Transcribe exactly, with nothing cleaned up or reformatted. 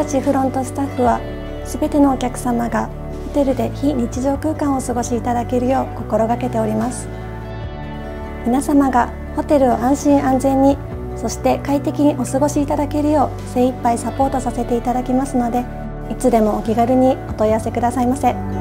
たちフロントスタッフはすべてのお客様がホテルで非日常空間をお過ごしいただけるよう心がけております。皆様がホテルを安心安全に、そして快適にお過ごしいただけるよう精一杯サポートさせていただきますので、いつでもお気軽にお問い合わせくださいませ。